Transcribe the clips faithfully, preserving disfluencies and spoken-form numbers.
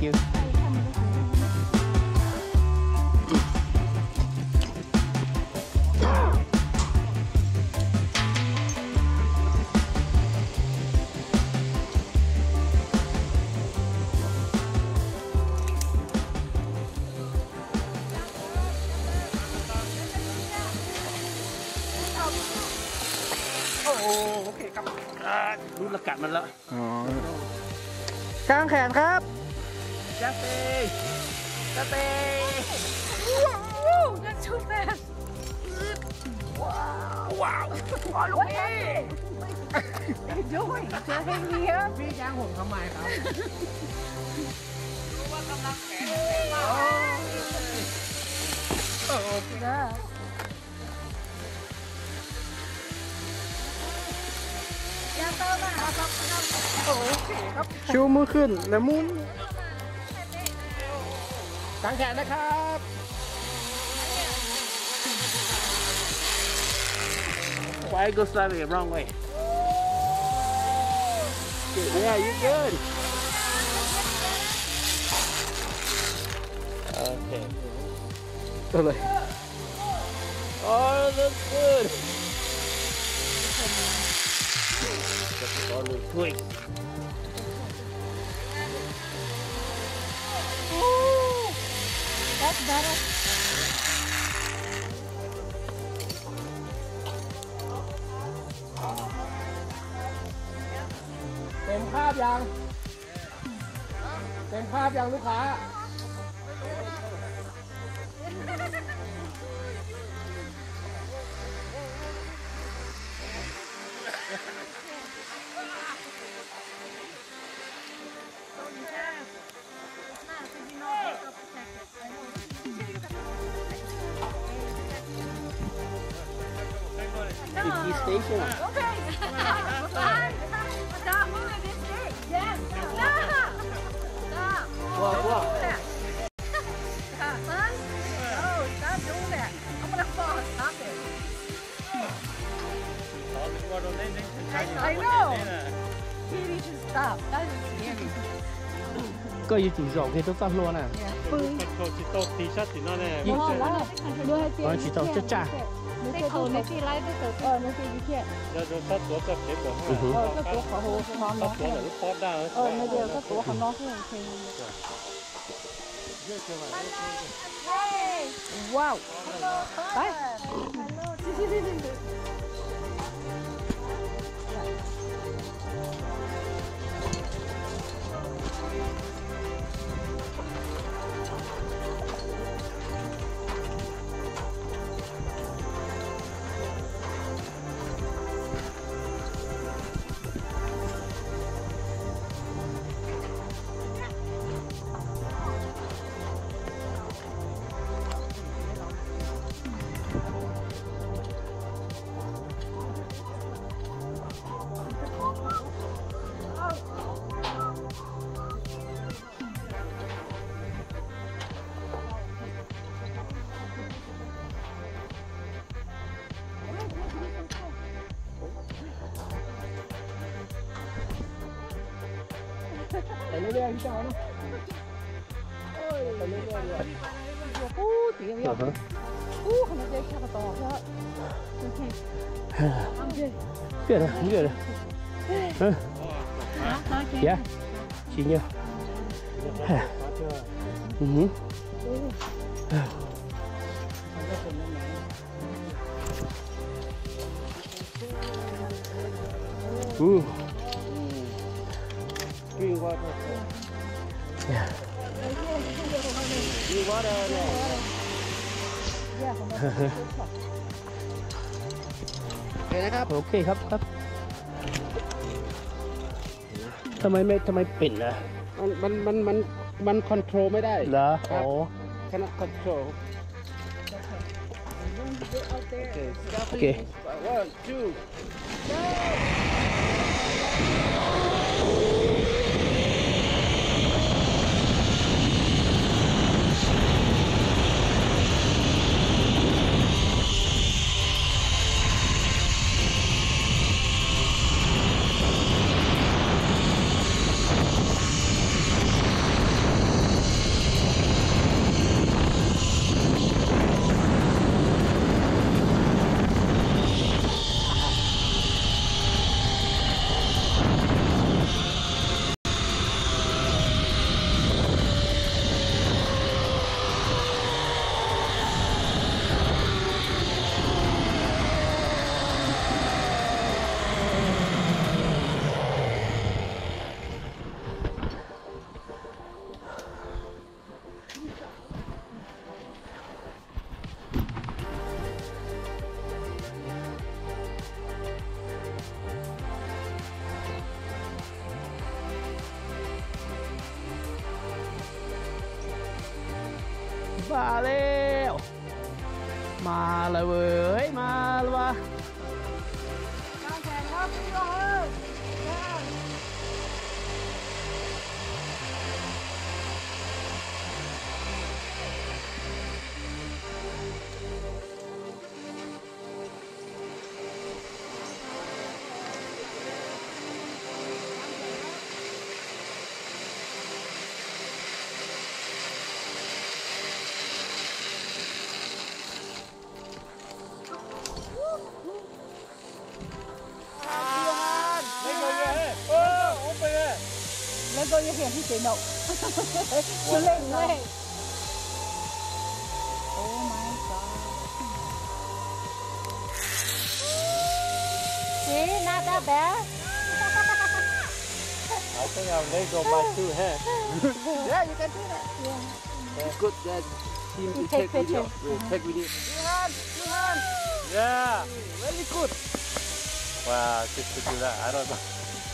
you โอเคครับรู้ละกัดมันแล้วอ๋อกางแขนครับจัสเต้จัสเต้ว้าวนั่นชูแมนว้าวว้าวว้าวลูกพี่ด้วยเจอให้เมียพี่ย่างผมทำไมครับรู้ว่ากำลังแขนมากโอ้โหนะชูมือขึ้นแล้วมุนกางแขนนะครับ Why go slightly the wrong way? Yeah, you're good. Okay. Oh, that's good. All the twigs. Oh, that's better. เต็มภาพยังเต็มภาพยังลูกค้า Fifty station. Okay. Stop moving this thing. Yes. Stop. Stop. What? What? Stop, son. No, stop doing that. I'm gonna fall. Stop it. I know. He needs to stop. That is scary. ก็อยู่จู่ๆ佢都發落啦。 ปืน一好了，留下我要去到这站。 你头那边来的时候，哦，那边一片。 要是他多这结果哈， 哦，这多好好好他多了是包大。 哦，那个这多好暖和可以。哇哦！来。 ไปเรื่อยๆพี่เจ้าเนาะไปเรื่อยๆเลยโอ้ตีกันเยอะโอ้ขนาดเด็กแค่ต่อแค่越了越了，嗯，呀，行呀，嗯哼，嗯。 Green water. Yeah. Green water. Yeah. โอเคนะครับโอเคครับครับทำไมไม่ทำไมปิดล่ะมันมันมันมันมันคอนโทรลไม่ได้เหรอโอ้ cannot control โอเค one two มาแล้วมาเลยเว้ยมาแล้ววะกางแขนครับพี่น้องเอ้ย แล้วก็ยังเห็นที่เสียหนกคือเล่นเลยโอ้ my god จีน่าจะแบบ I think I'll let go my two hands. Yeah, you can do that. It's good that team to You take take video picture. we take video Johan, Johan. Yeah. Very good. Wow, just to do that, I don't know.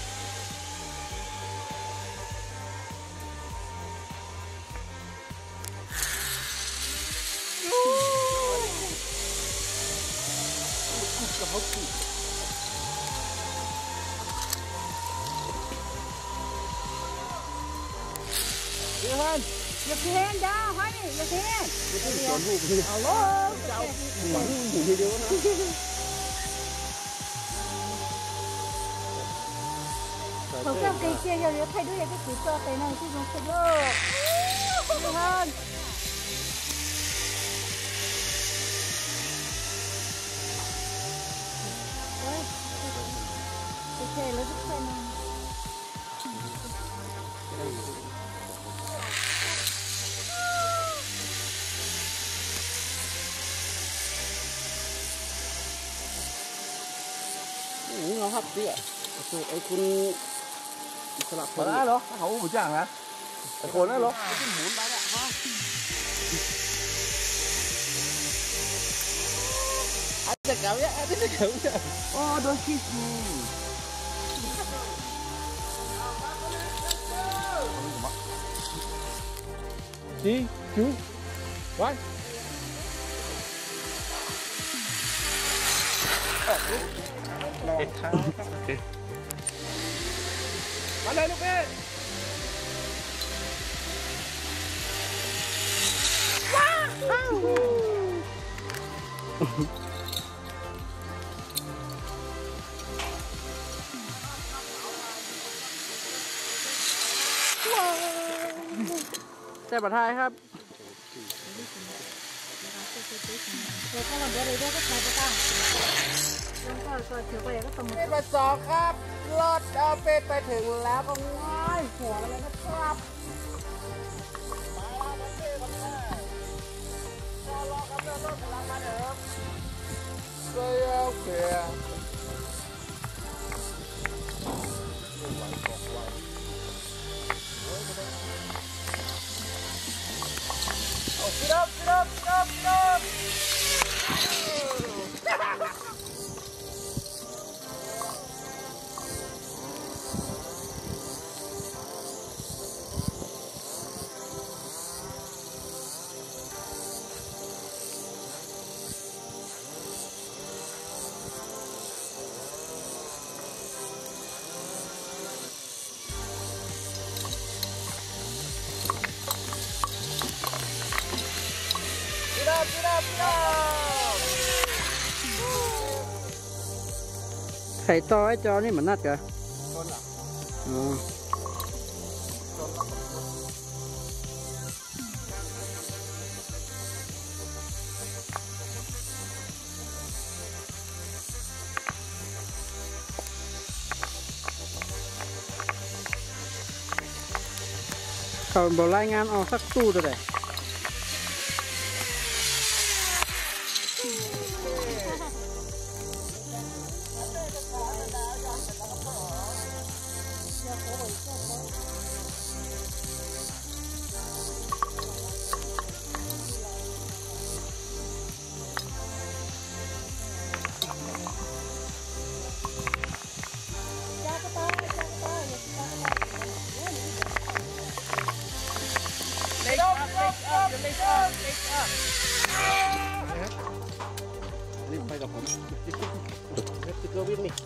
Johan. อย่าเทนดาวให้อย่าเทนเอาล้อเจ้าผมก็เกยเชียร์อยู่thayด้วยcái chỉ cho cái này chứ không phải đâu Johan đấy ok lấy giúp xem nào nó hấp tí ạไอ้คุณสลับมาได้เหรอเขาหมูจ่างนะไอ้คนนั่นเหรอหมุนไปเนี่ยฮะอาจจะเก่าเนี่ยอาจจะเก่าเนี่ยโอ้โดนคิดกูสี่จูวันลองเท้ามาเลยลูกเอ้แต่ประทายครับ rồi có lần đấy đấy có phải có taแล้วก็ก็เดี๋ยวไปก็สมุดนี่มาสองครับรถเอาเป็ดไปถึงแล้วก็ง่ายหัวเลยนะครับมาแล้วเป็ดมาแล้วรอรอครับรถกำลังมาเด้อเสียเสียเอาปิดอัพปิดอัพปิดอัพปิดอัพไข่ต่อไอ้จอนี่เหมือนนัดกันต้นอ่ะอ๋อต้นละเขาบอกรายงานออกสักตู้ตัวไหนจ้าก็ต้อยจ้าก็ต้อยอย่าจ้าก็ต้อย Stop, stop. นี่ไปกับผมจะเกิร์วินนี่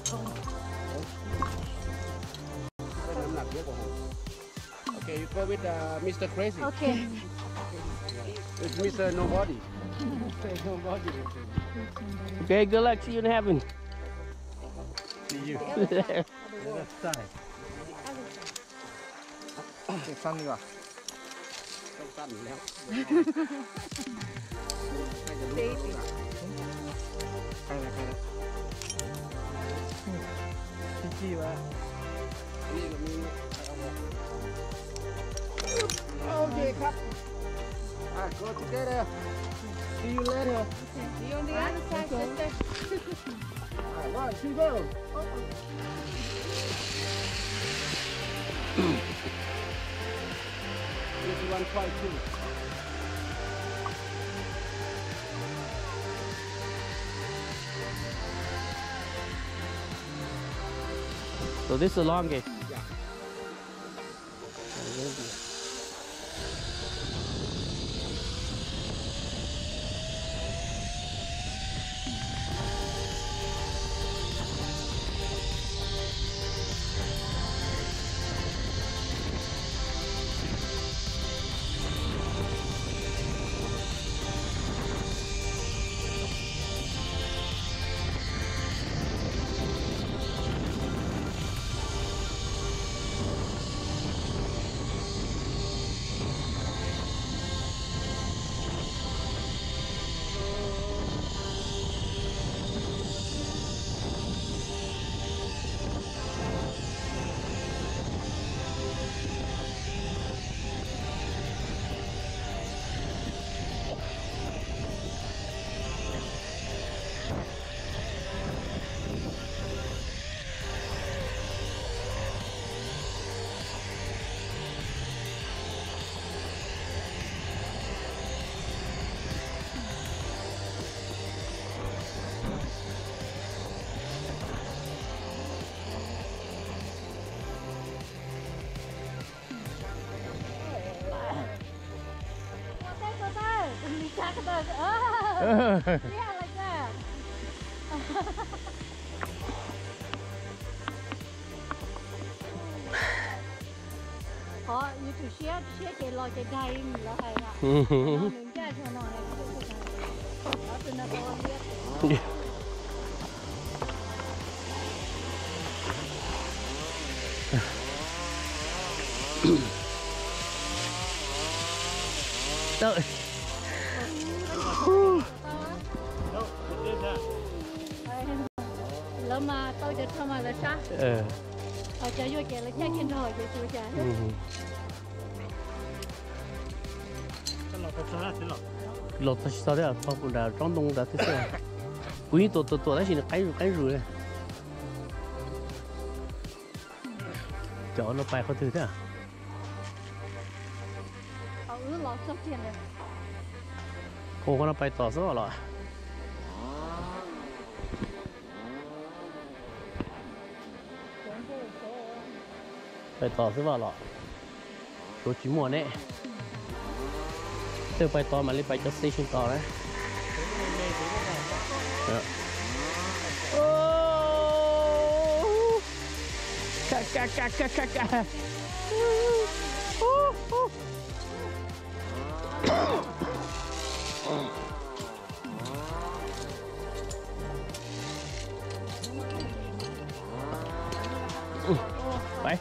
ได้น้ำหนักเยอะกว่าผมโอเค you go with Mister Crazy Okay. it's Mister Nobody Nobody Okay, good luck. See you in heaven. See you. Let's try. เด็กฟังดีกว่าต้องสั้นอยู่แล้ว Baby. ใครนะใครนะพี่จี้วะนี่ก็มีโอเคครับ อ่ะ go together see you later You on the other side, sister. one two go this is one try two So this is the longest. yeah Oh, yeah, like that. Họ như tụi xe xe chạy lò chạy đầy là hay ạ. Mình chạy cho nó này. Đó từ nó to biết. Đợi. Lỡ mà tôiจะทำอะไรซะเออเขาจะยุ่ยแกแล้วแค่กินหน่อยจะช่วยแกอืม lột thật sao đấy à bao phủ là trong đông đã thế sao quý tổ tổ tổ đấy chỉ là cái cái rùi này chó nó bay khó thứ thế à เขาอื้อหลอกสักเทียนเลย cô có nó bay tỏ số rồi bay tỏ số vào rồi số chín mùa này từ bay to mà lên bay cho station to đấy ca ca ca ca ca caไป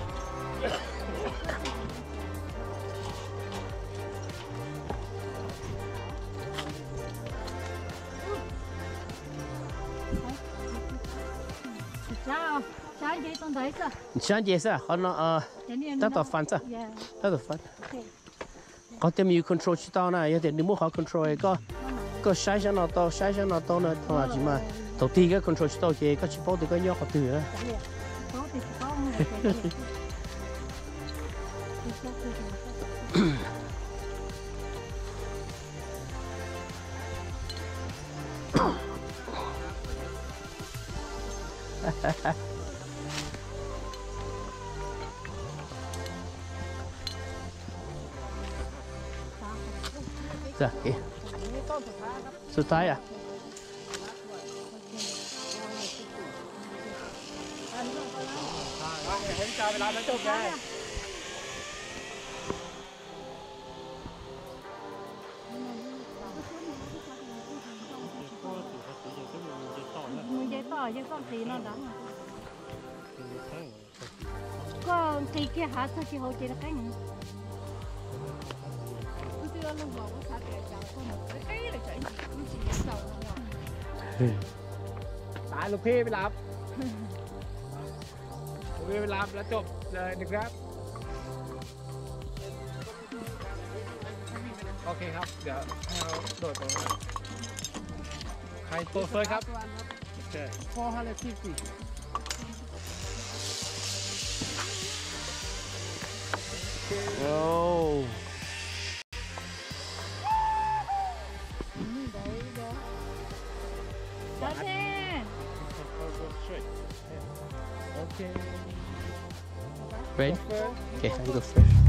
sao sáng gì tôi thấy sao sáng giờ sao họ nó ờ tất cả fan sao tất cả fan có thể mình control chỉ tao này thì nếu muốn họ control có có sai cho nó tao sai cho nó tao nữa thôi chỉ mà đầu tiên cái control chỉ tao chỉ có chỉ bảo thì có nhóc có từ á có thì có dạ kìสุดท้ายอ่ะกาเวลาแล้วจบไงมือใหญ่ต่อยังต้องตีนอนดังก็ตีแค่หาสักทีเขาเจอกันกูจะลงบอกว่าสักแก่จ้าคนไอ้เลยใจมันสิเศร้าตายลูกพี่ไปรับลูกพี่ไปรับแล้วจบเลยนะครับโอเคครับเดี๋ยวให้เราโดดตรงนั้นใครตัวเฟิร์สครับพ่อฮัลโหลที่สี่โอ้จ้าเจโอเค Ready? Okay, I'm go first.